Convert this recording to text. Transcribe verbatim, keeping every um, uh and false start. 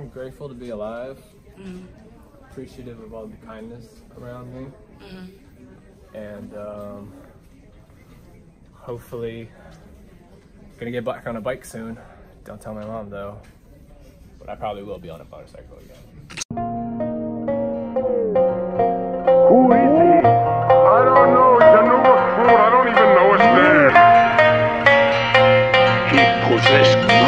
I'm grateful to be alive. Mm-hmm. Appreciative of all the kindness around me. Mm-hmm. And um, hopefully gonna get back on a bike soon. Don't tell my mom though, but I probably will be on a motorcycle again. Who is he? I don't know. He's a new recruit. I don't even know his name. He possessed